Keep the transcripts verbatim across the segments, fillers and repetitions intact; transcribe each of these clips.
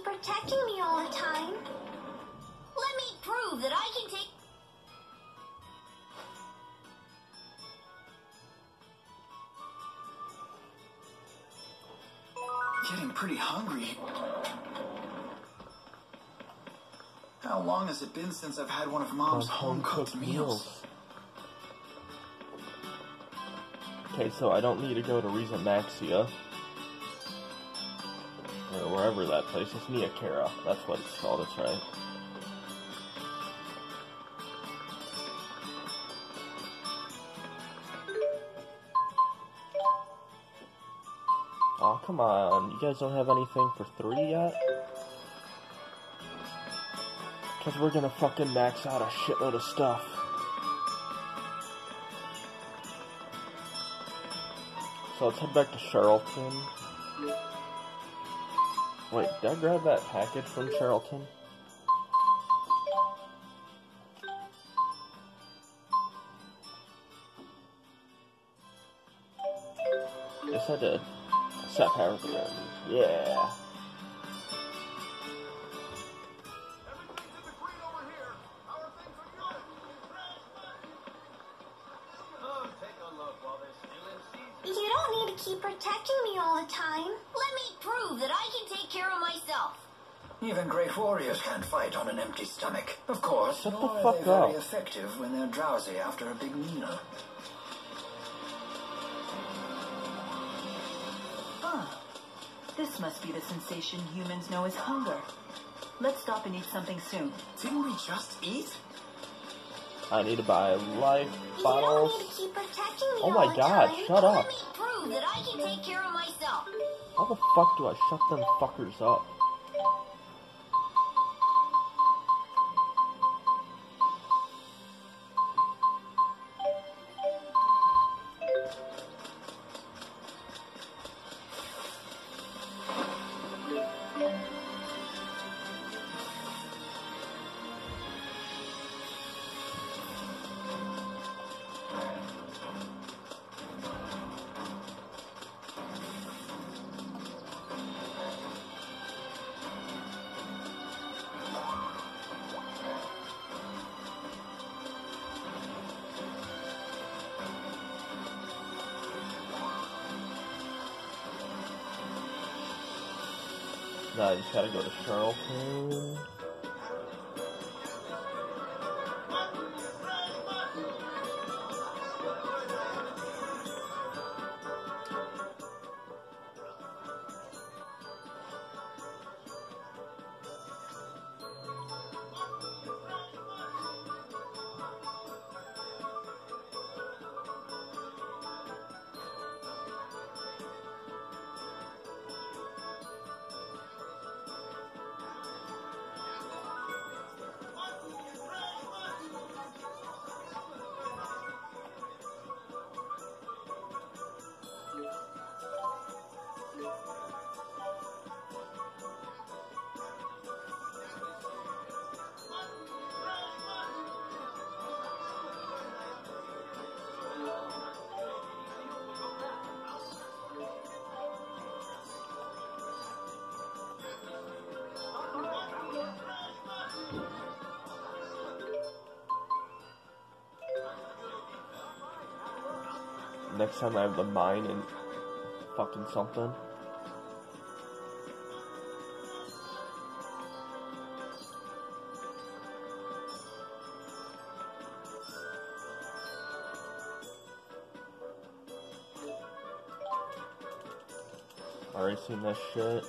keep protecting me all the time. Let me prove that I can take... Getting pretty hungry. How long has it been since I've had one of Mom's home-cooked meals? Okay, so I don't need to go to Riza Maxia. Or wherever that place is. Nia Kara. That's what it's called, that's right. Oh, come on. You guys don't have anything for three yet? Because we're gonna fucking max out a shitload of stuff. So let's head back to Charlton. Wait, did I grab that package from Charlton? Yes, I did. Set power of the room. Yeah. You don't need to keep protecting me all the time. Let me prove that I can take care of myself. Even great warriors can't fight on an empty stomach. Of course, Shut the nor fuck are they very up. effective when they're drowsy after a big meal. Huh. This must be the sensation humans know as hunger. Let's stop and eat something soon. Didn't we just eat? I need to buy life You bottles. don't need to keep protecting me Oh all my the god, time. shut up. Let me prove that I can take care of myself. How the fuck do I shut them fuckers up? Now I just gotta go to Charlton. Next time I have the mine and fucking something. Already seen that shit.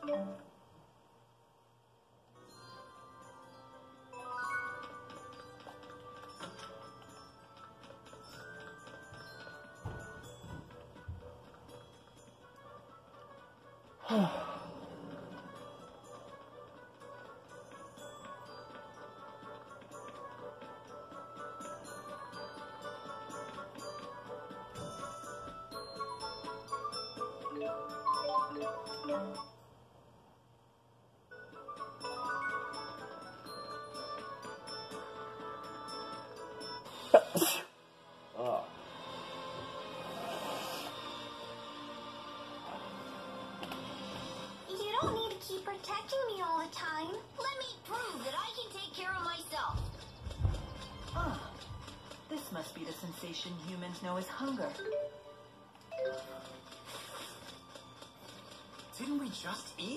Oh. You don't need to keep protecting me all the time. Let me prove that I can take care of myself. Ah, this must be the sensation humans know as hunger. Didn't we just eat?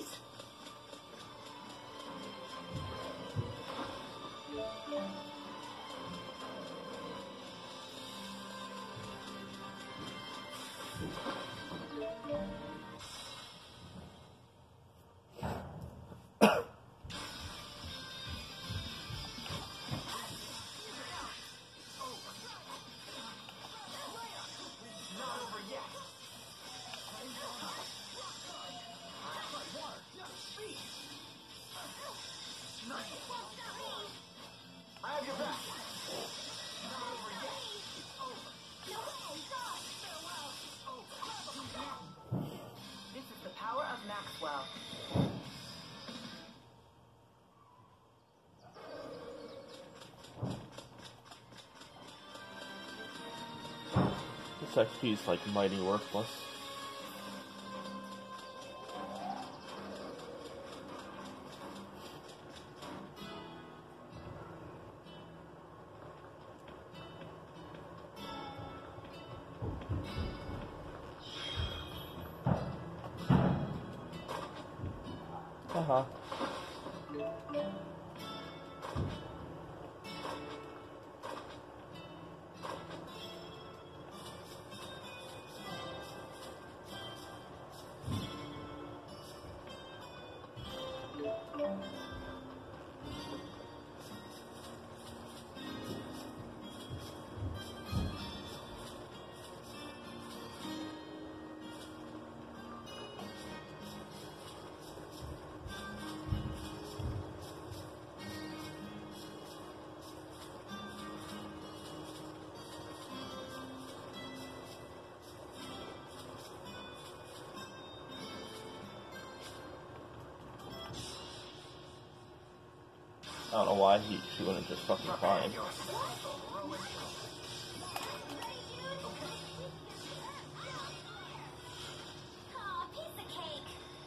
This is the power of Maxwell. This X P is like mighty worthless. Uh-huh. I don't know why he, he wouldn't just fucking climb. Aw, piece of cake.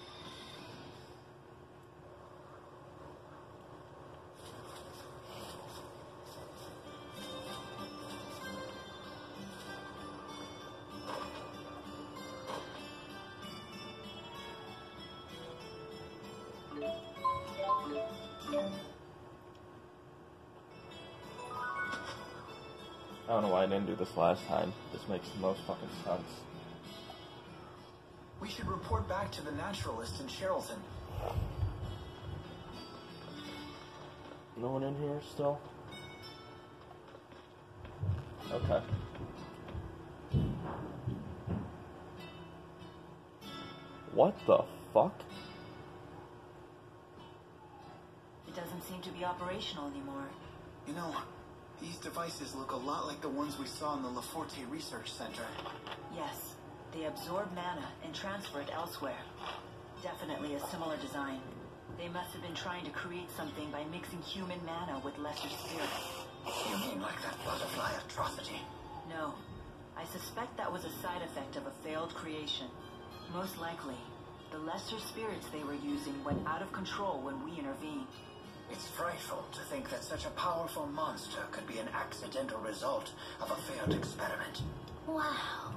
I don't know why I didn't do this last time. This makes the most fucking sense. We should report back to the naturalist in Cherylton. No one in here still? Okay. What the fuck? It doesn't seem to be operational anymore. You know, these devices look a lot like the ones we saw in the LaForte Research Center. Yes, they absorb mana and transfer it elsewhere. Definitely a similar design. They must have been trying to create something by mixing human mana with lesser spirits. You mean like that butterfly atrocity? No, I suspect that was a side effect of a failed creation. Most likely, the lesser spirits they were using went out of control when we intervened. It's frightful to think that such a powerful monster could be an accidental result of a failed experiment. Wow.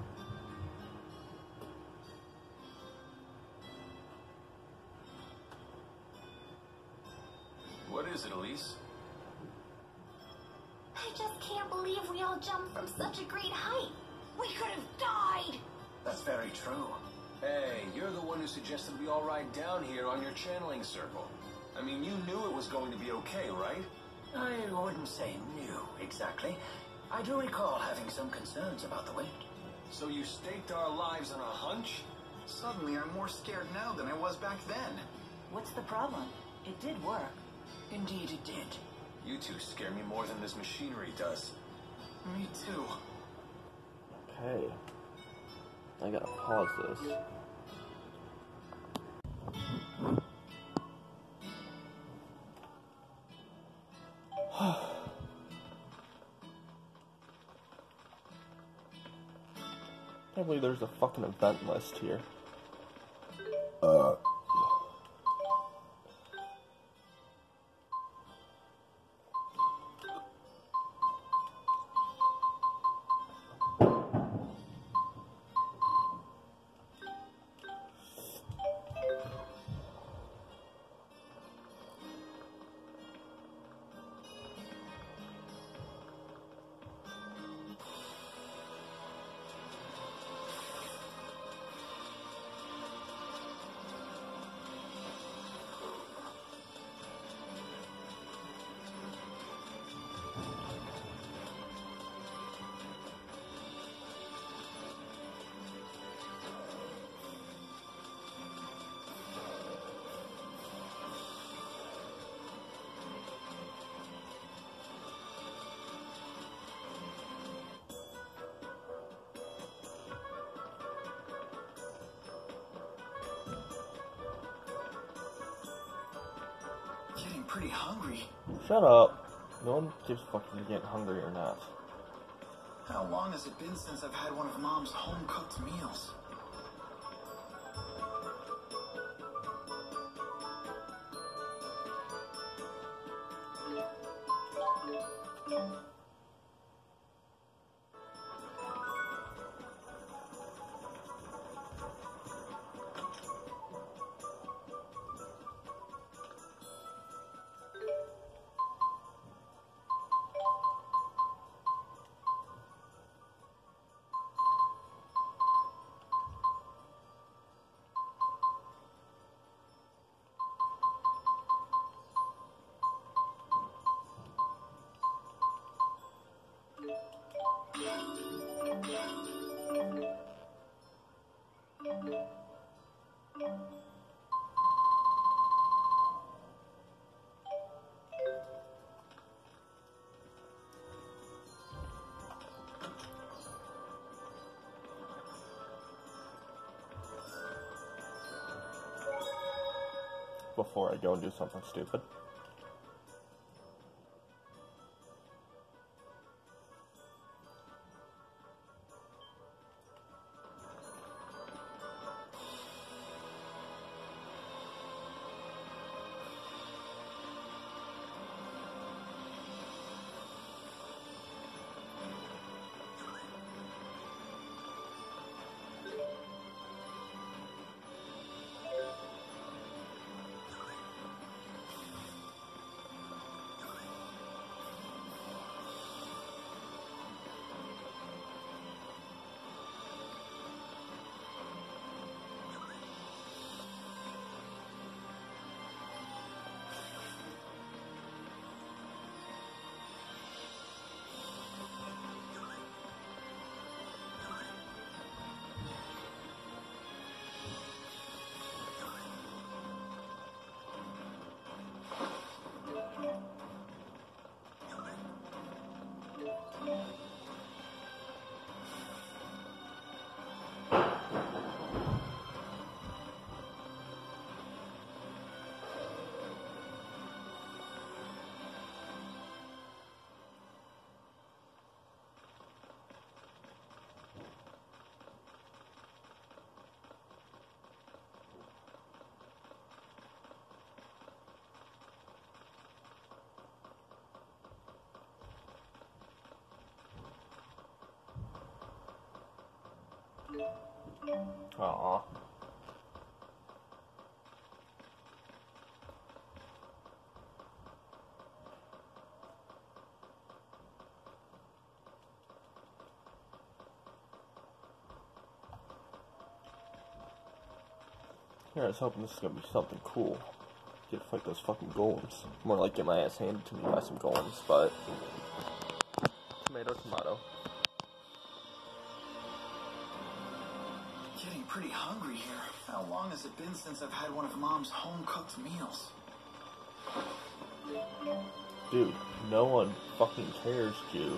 What is it, Elise? I just can't believe we all jumped from such a great height. We could have died. That's very true. Hey, you're the one who suggested we all ride down here on your channeling circle. I mean, you knew it was going to be okay, right? I wouldn't say new, exactly. I do recall having some concerns about the wind. So you staked our lives on a hunch? Suddenly, I'm more scared now than I was back then. What's the problem? It did work. Indeed it did. You two scare me more than this machinery does. Me too. Okay. I gotta pause this. Can't believe there's a fucking event list here. Uh. Getting pretty hungry. Shut up. No one gives a fuck if you're getting hungry or not. How long has it been since I've had one of Mom's home-cooked meals? Before I go and do something stupid. Aww. Yeah, I was hoping this is gonna be something cool. Get to fight those fucking golems. More like get my ass handed to me by some golems, but tomato, tomato. Getting pretty hungry here. How long has it been since I've had one of Mom's home-cooked meals? Dude, no one fucking cares, Jude.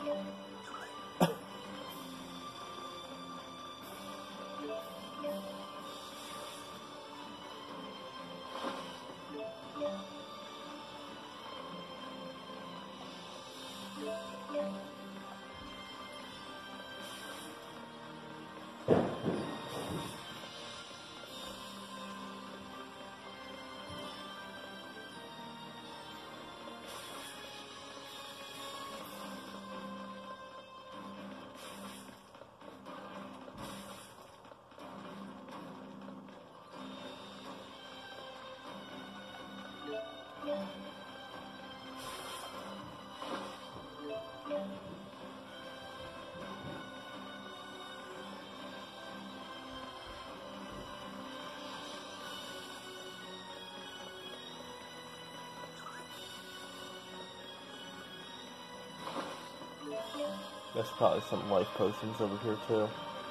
There's probably some life potions over here too.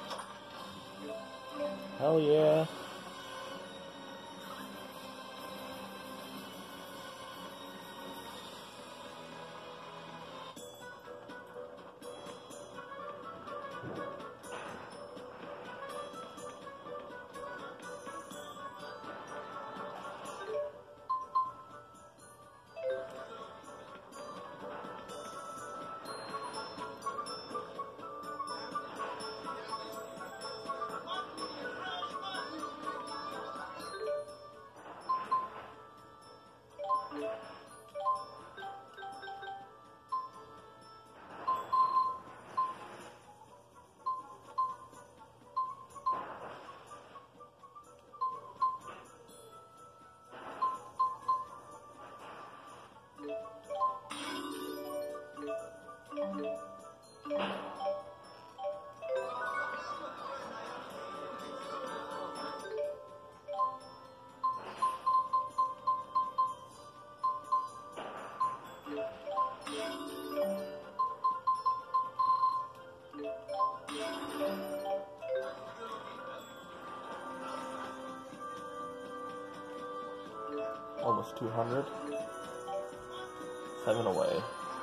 Hell yeah. Almost two hundred. Seven away.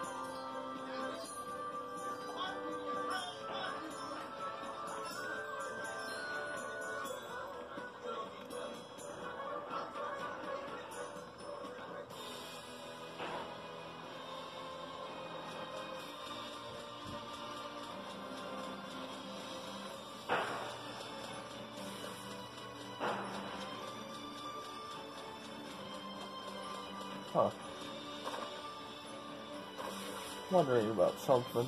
Huh. Wondering about something.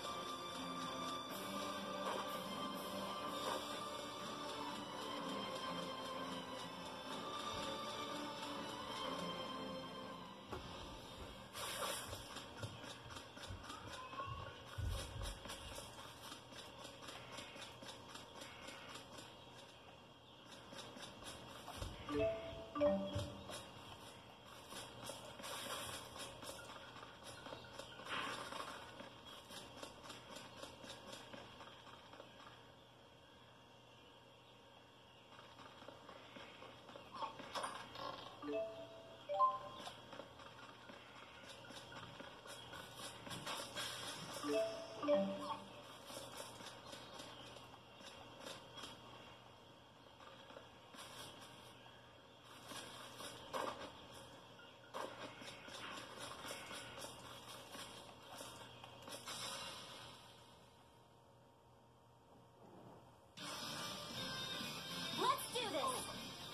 Let's do this!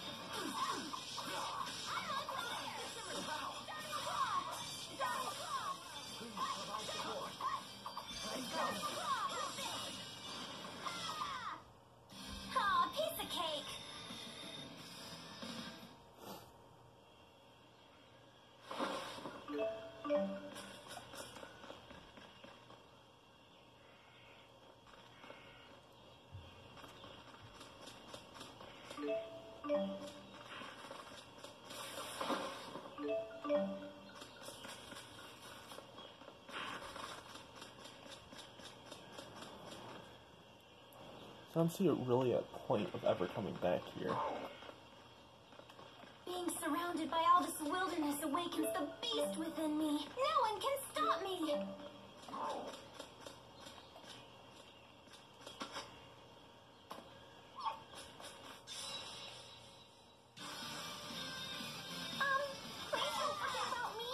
Aw, piece of cake! I don't see it really a point of ever coming back here. Being surrounded by all this wilderness awakens the beast within me. No one can stop me. Um, please don't forget about me.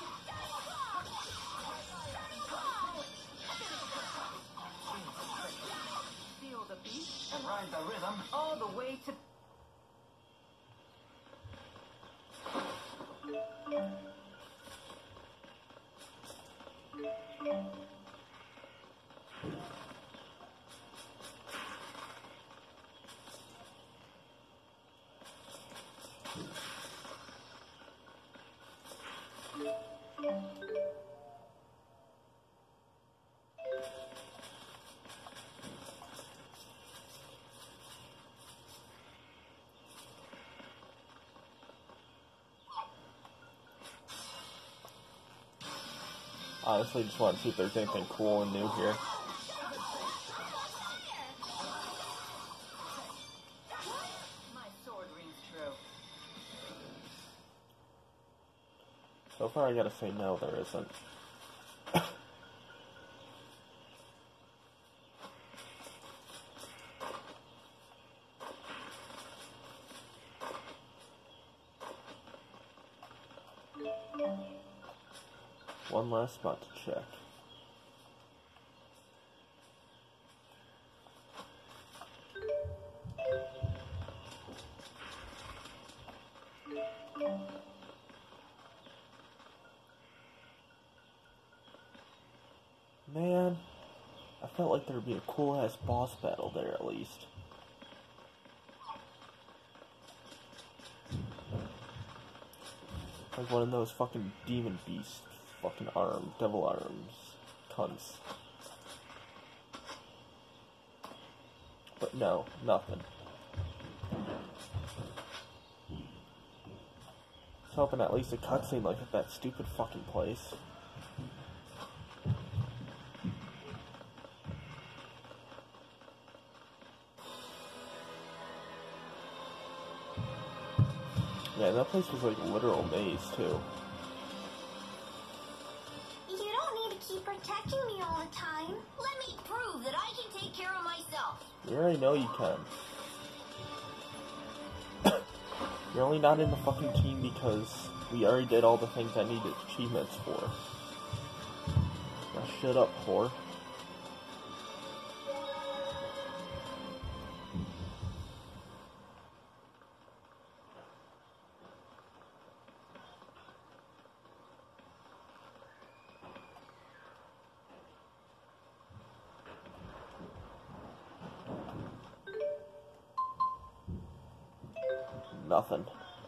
Feel the beat And ride the rhythm. all the way to... Honestly, just want to see if there's anything cool and new here. My sword rings true. So far, I gotta say no, there isn't. One last spot to check. Man, I felt like there'd be a cool ass boss battle there at least. Like one of those fucking demon beasts. Fucking arm, devil arms, cunts. But no, nothing. I was hoping at least a cutscene like at that stupid fucking place. Man, that place was like a literal maze too. Keep protecting me all the time. Let me prove that I can take care of myself. You already know you can. You're only not in the fucking team because we already did all the things I needed achievements for. Now shut up, whore. Nothing.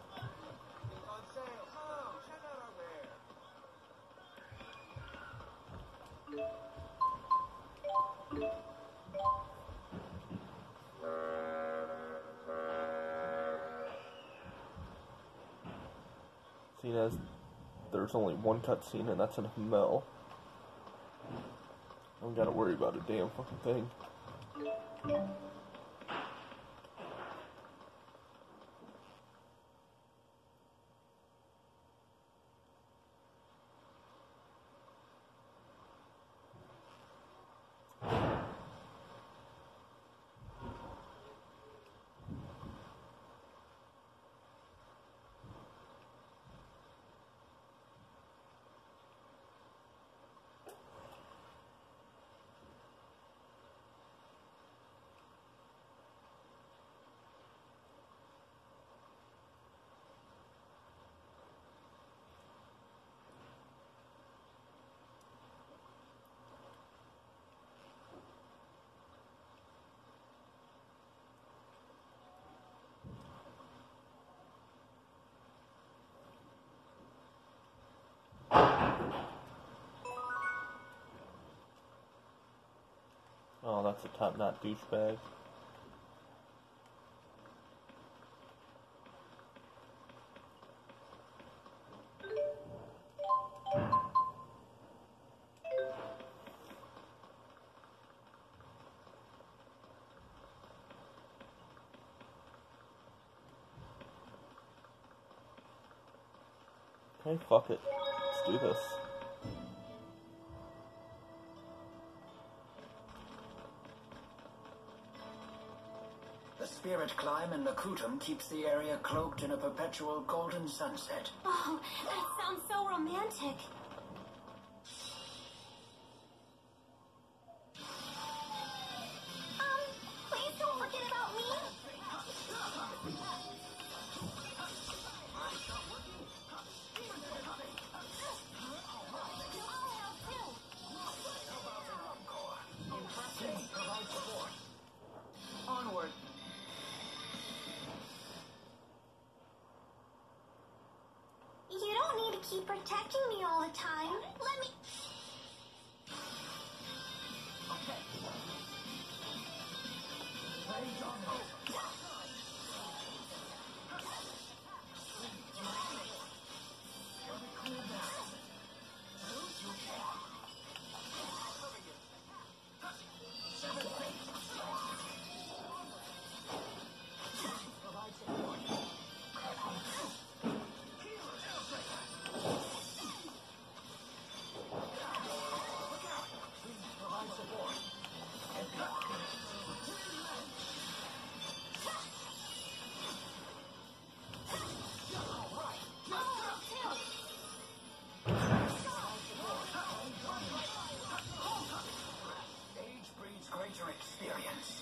Seeing as there's only one cutscene and that's in a mill, I don't gotta worry about a damn fucking thing. Oh, that's a top-knot douchebag. Hey, fuck it. Let's do this. The spirit climb in Lakutum keeps the area cloaked in a perpetual golden sunset. Oh, that sounds so romantic. Um, please don't forget about me. Onward. You don't need to keep protecting me all the time. Let me... Okay. Rage on me. Age breeds greater experience.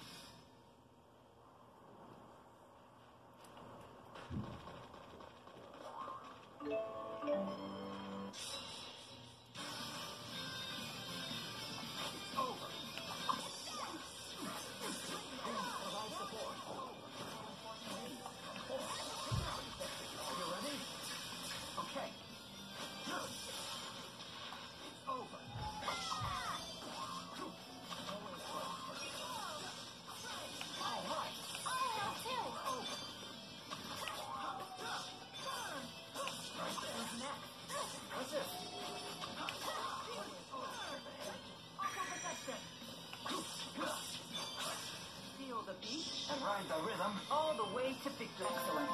Feel the beat And ride the rhythm. all the way to victory. Excellent.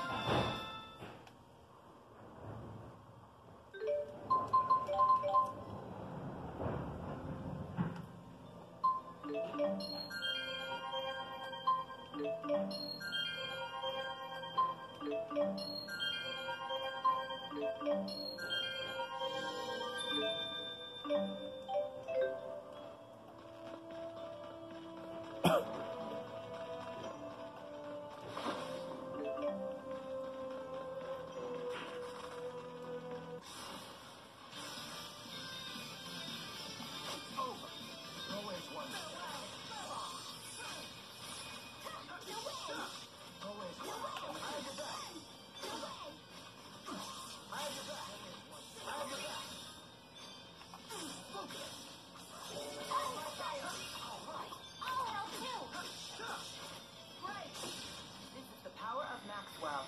This is the power of Maxwell.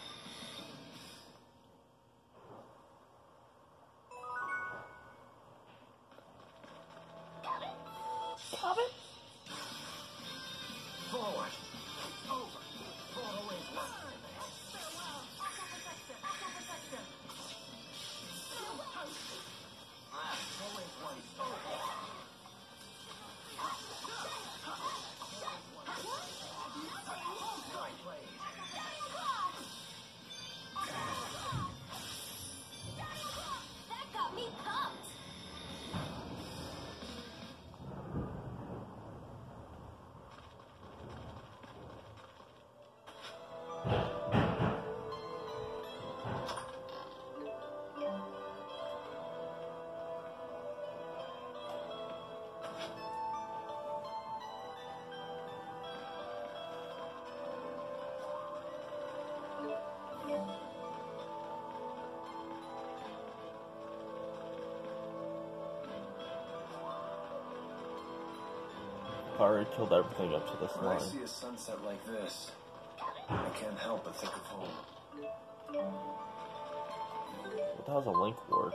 Forward. Over. Always one. Always one. Right blade. That got me pumped. I've already killed everything up to this When I line. see a sunset like this, I can't help but think of home. What the hell's a link ward?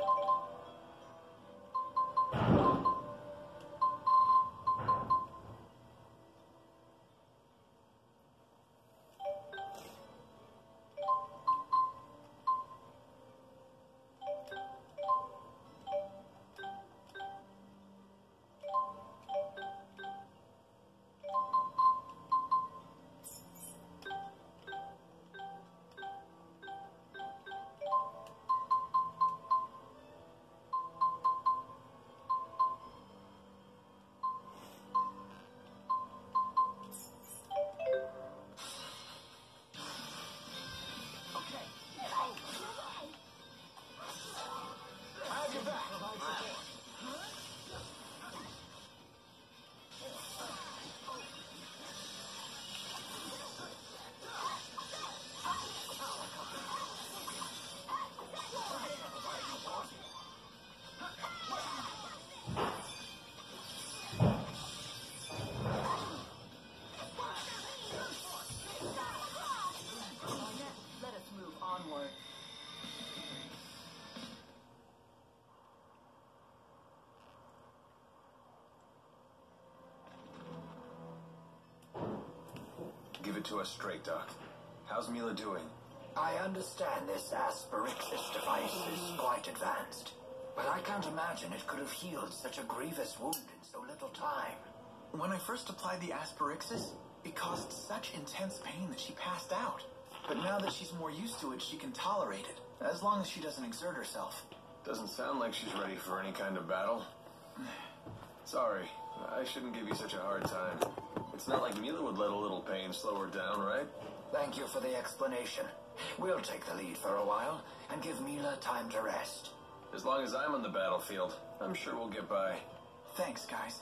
give it to us straight, Doc. How's Mila doing? I understand this Asperixis device is quite advanced, but I can't imagine it could have healed such a grievous wound in so little time. When I first applied the Asperixis, it caused such intense pain that she passed out. But now that she's more used to it, she can tolerate it, as long as she doesn't exert herself. Doesn't sound like she's ready for any kind of battle. Sorry, I shouldn't give you such a hard time. It's not like Mila would let a little pain slow her down, right? Thank you for the explanation. We'll take the lead for a while and give Mila time to rest. As long as I'm on the battlefield, I'm sure we'll get by. Thanks, guys.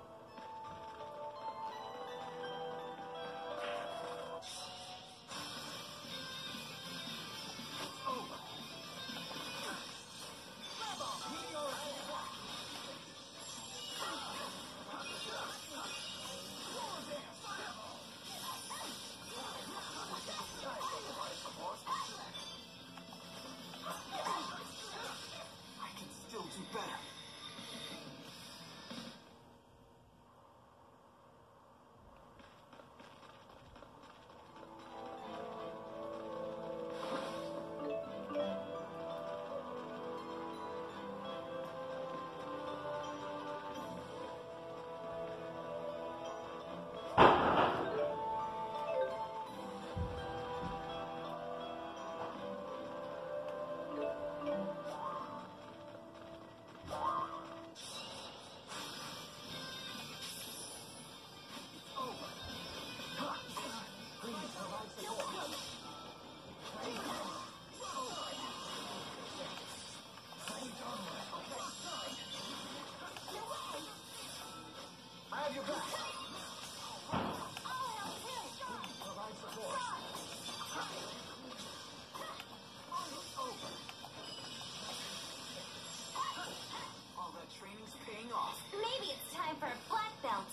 Maybe it's time for a black belt.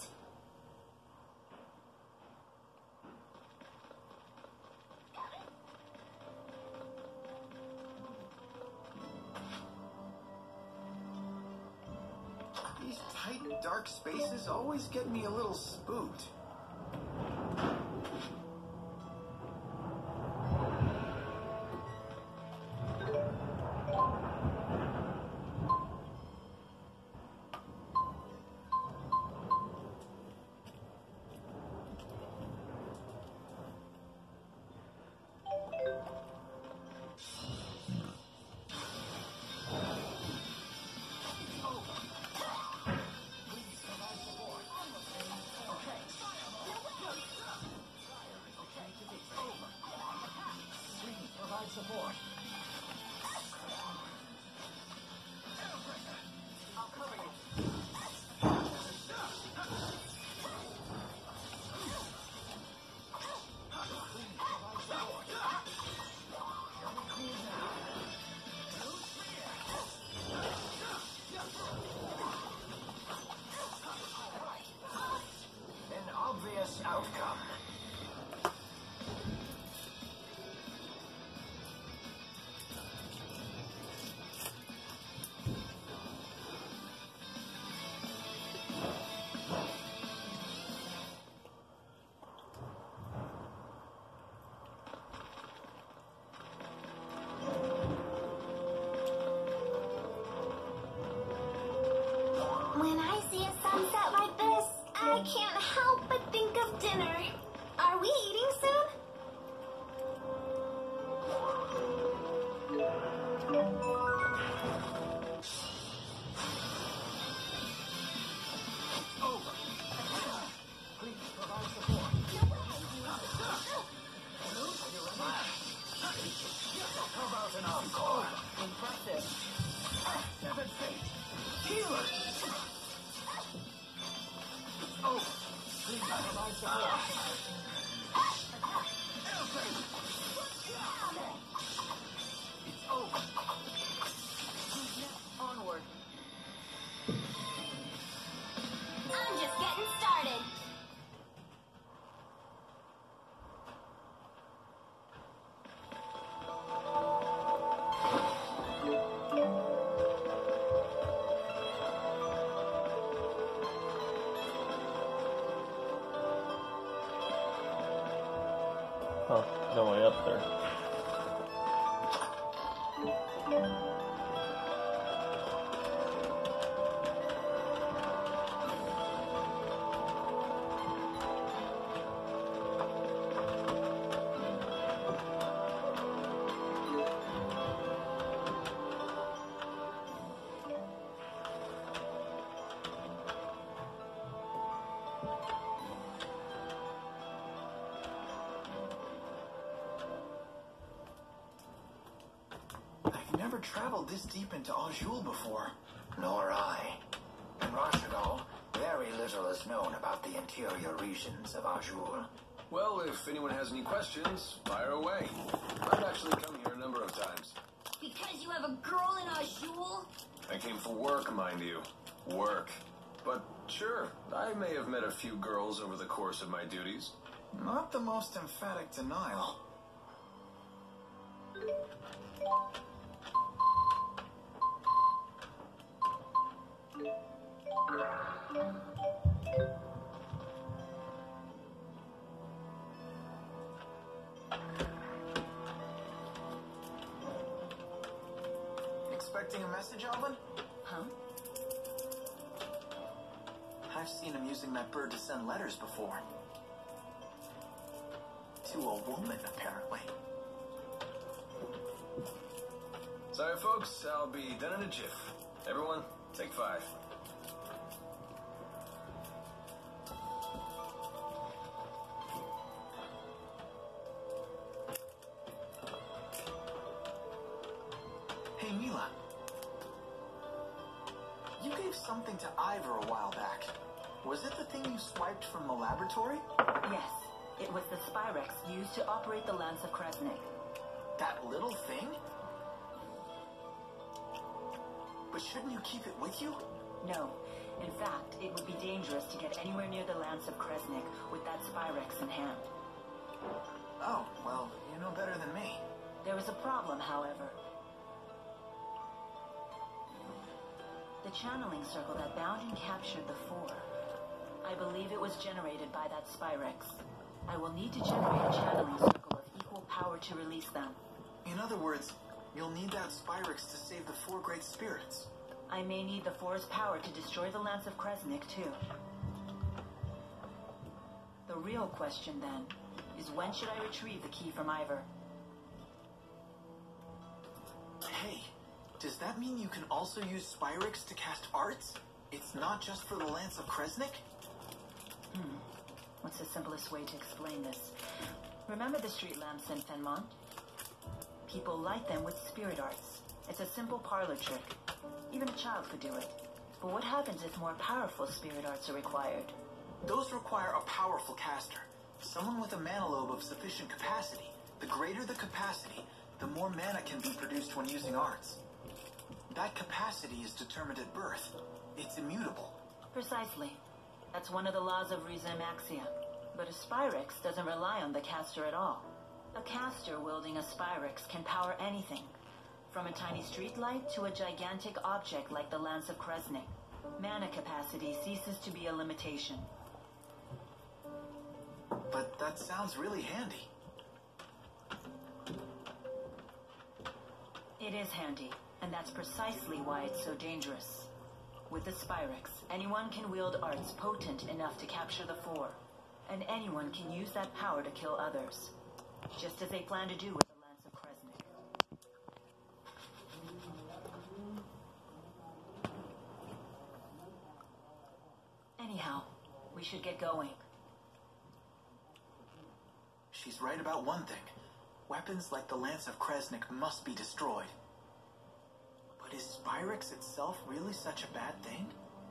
These tight, dark spaces always get me a little spooked. Support. I'll cover you. An obvious outcome. Huh, no way up there. I've never traveled this deep into Azul before. Nor I. In Rashigal, very little is known about the interior regions of Azul. Well, if anyone has any questions, fire away. I've actually come here a number of times. Because you have a girl in Azul? I came for work, mind you. Work. But sure, I may have met a few girls over the course of my duties. Not the most emphatic denial. Expecting a message, Alvin? Huh? I've seen him using that bird to send letters before. To a woman, apparently. Sorry, folks, I'll be done in a jiff. Everyone, take five. Hey, Mila. You gave something to Ivor a while back. Was it the thing you swiped from the laboratory? Yes. It was the Spyrex used to operate the Lance of Kresnik. That little thing? But shouldn't you keep it with you? No. In fact, it would be dangerous to get anywhere near the Lance of Kresnik with that Spyrex in hand. Oh, well, you know better than me. There was a problem, however. The channeling circle that bound and captured the Four. I believe it was generated by that Spyrex. I will need to generate a channeling circle of equal power to release them. In other words, you'll need that Spyrex to save the Four Great Spirits. I may need the Four's power to destroy the Lance of Kresnik, too. The real question, then, is when should I retrieve the key from Ivor? Hey, does that mean you can also use Spyrex to cast arts? It's not just for the Lance of Kresnik? Hmm. What's the simplest way to explain this? Remember the street lamps in Fenmont? People light them with spirit arts. It's a simple parlor trick. Even a child could do it. But what happens if more powerful spirit arts are required? Those require a powerful caster. Someone with a mana lobe of sufficient capacity. The greater the capacity, the more mana can be produced when using arts. That capacity is determined at birth. It's immutable. Precisely. That's one of the laws of Rizemaxia. But a Spyrex doesn't rely on the caster at all. A caster wielding a Spyrex can power anything, from a tiny streetlight to a gigantic object like the Lance of Kresnik. Mana capacity ceases to be a limitation. But that sounds really handy. It is handy, and that's precisely why it's so dangerous. With the Spyrex, anyone can wield arts potent enough to capture the Four, and anyone can use that power to kill others, just as they plan to do with the Lance of Kresnik. Anyhow, we should get going. She's right about one thing. Weapons like the Lance of Kresnik must be destroyed. But is Spyrex itself really such a bad thing?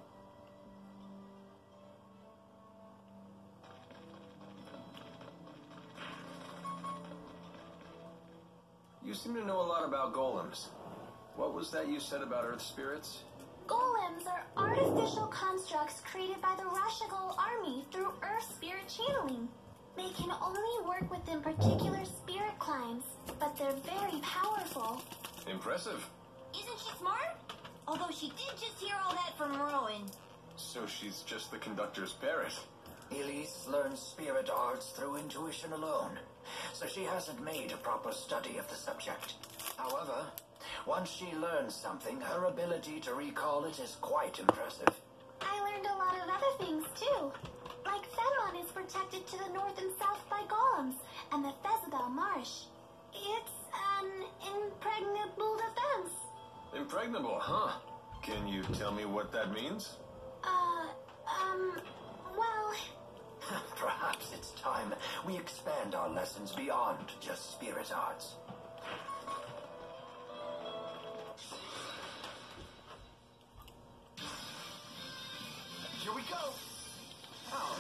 You seem to know a lot about golems. What was that you said about earth spirits? Golems are artificial constructs created by the Rashigal army through Earth spirit channeling. They can only work within particular spirit climes, but they're very powerful. Impressive. Isn't she smart? Although she did just hear all that from Rowan. So she's just the conductor's parrot. Elise learns spirit arts through intuition alone. so she hasn't made a proper study of the subject. However, once she learns something, her ability to recall it is quite impressive. I learned a lot of other things, too. Like Fenmon is protected to the north and south by golems, and the Fezabel Marsh. It's an impregnable defense. Impregnable, huh? Can you tell me what that means? Uh, um, well... Perhaps it's time we expand our lessons beyond just spirit arts. Here we go. Oh,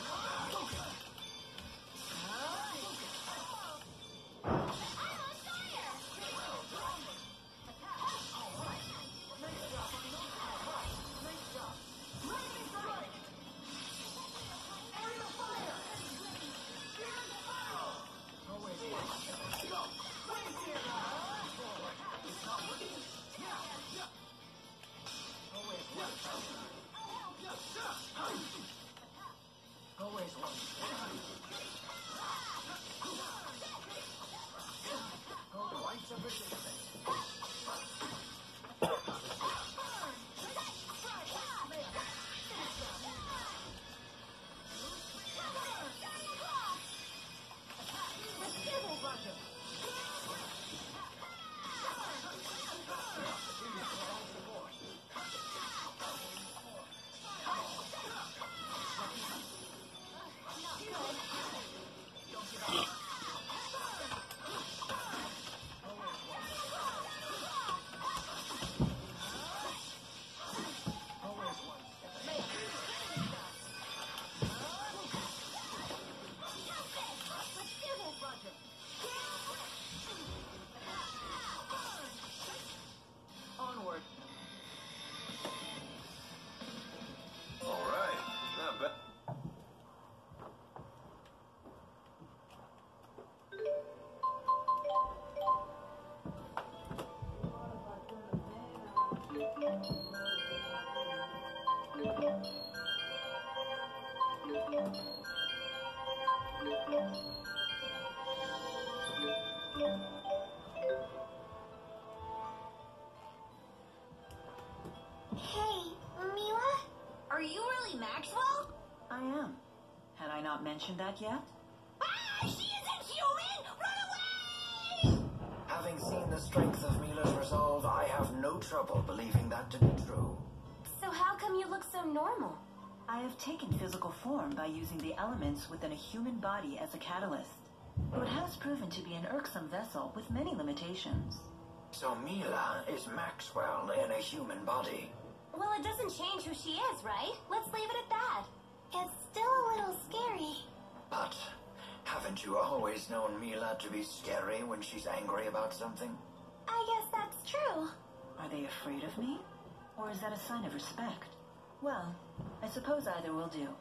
Hey, Mila? Are you really Maxwell? I am. Had I not mentioned that yet? Ah, she isn't human! Run away! Having seen the strength of Mila's resolve, I have no trouble believing that to be true. So how come you look so normal? I have taken physical form by using the elements within a human body as a catalyst. It has proven to be an irksome vessel with many limitations. So Mila is Maxwell in a human body. Well, it doesn't change who she is, right? Let's leave it at that. It's still a little scary. But haven't you always known Mila to be scary when she's angry about something? I guess that's true. Are they afraid of me? Or is that a sign of respect? Well, I suppose either will do.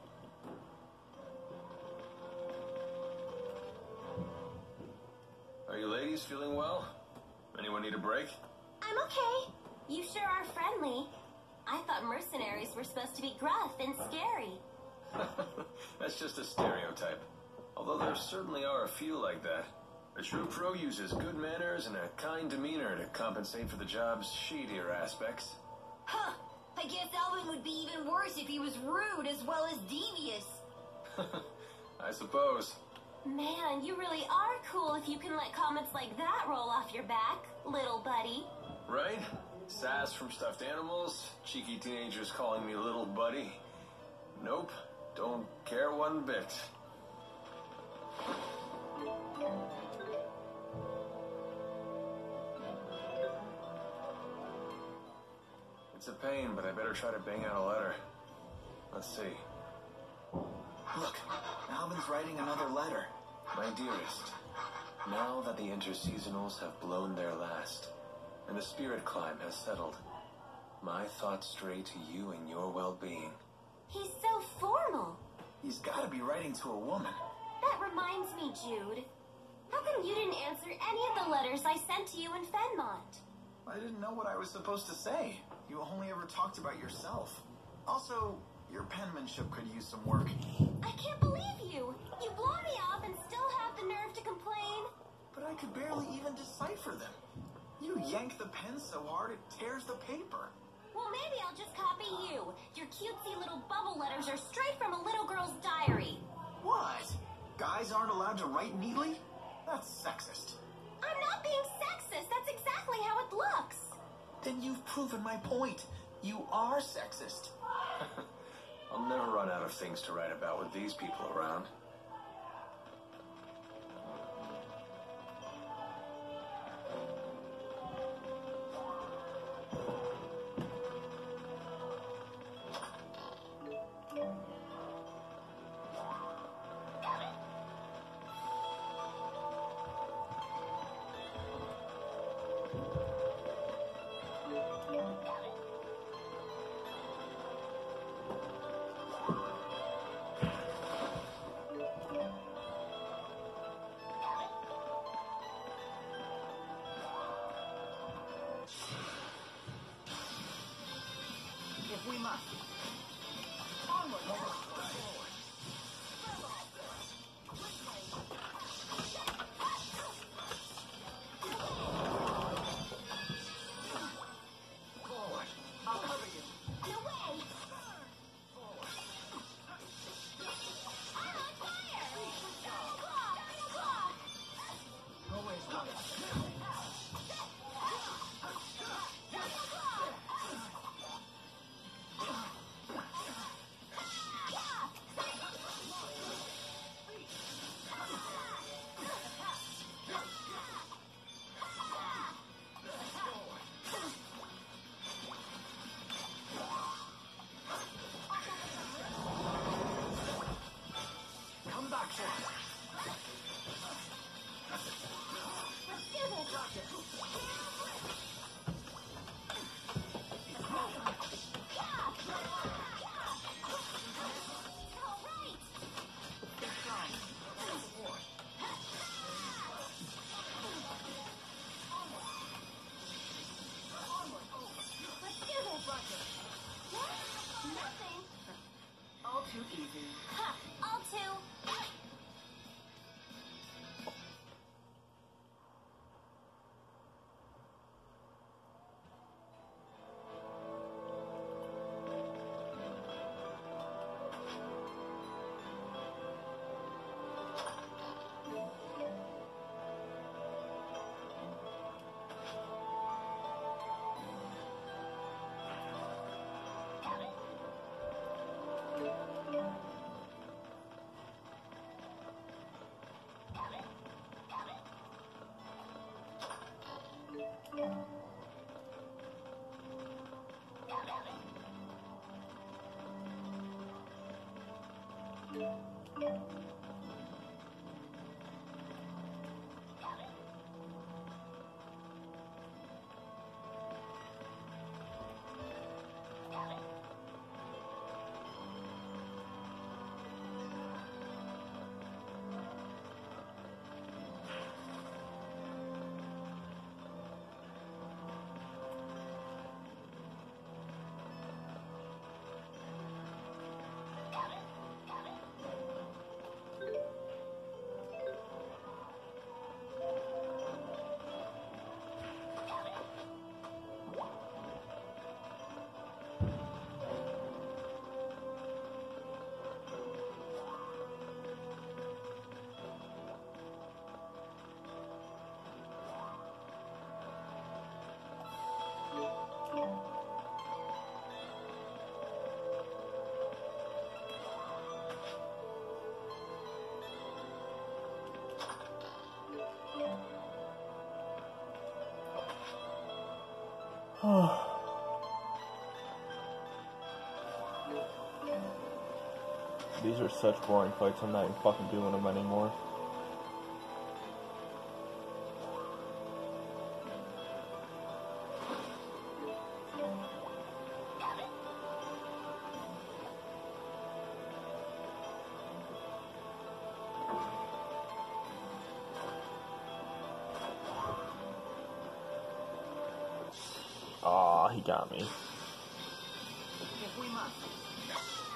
Are you ladies feeling well? Anyone need a break? I'm okay. You sure are friendly. I thought mercenaries were supposed to be gruff and scary. That's just a stereotype. Although there certainly are a few like that. A true pro uses good manners and a kind demeanor to compensate for the job's shadier aspects. Huh. I guess Elvin would be even worse if he was rude as well as devious. I suppose. Man, you really are cool if you can let comments like that roll off your back, little buddy. Right? Sass from stuffed animals, cheeky teenagers calling me little buddy. Nope, don't care one bit. It's a pain, but I better try to bang out a letter. Let's see. look. Alvin's writing another letter. My dearest, now that the interseasonals have blown their last, and the spirit climb has settled, my thoughts stray to you and your well-being. He's so formal. He's got to be writing to a woman. That reminds me, Jude. How come you didn't answer any of the letters I sent to you in Fenmont? I didn't know what I was supposed to say. You only ever talked about yourself. Also, your penmanship could use some work. I can't believe you. You blow me off and still have the nerve to complain. could barely even decipher them. You yank the pen so hard it tears the paper. Well, maybe I'll just copy you. Your cutesy little bubble letters are straight from a little girl's diary. What? Guys aren't allowed to write neatly? That's sexist. I'm not being sexist. That's exactly how it looks. Then you've proven my point. You are sexist. I'll never run out of things to write about with these people around. If we must. Forward. I'll cover you. No way! I'm on fire! Double claw! Double claw! Always love it. Come back here. Let's do this! All right! Let's do this! What? Nothing? All too easy. Ha! All two! These are such boring fights, I'm not even fucking doing them anymore. Aw, he got me. If we must.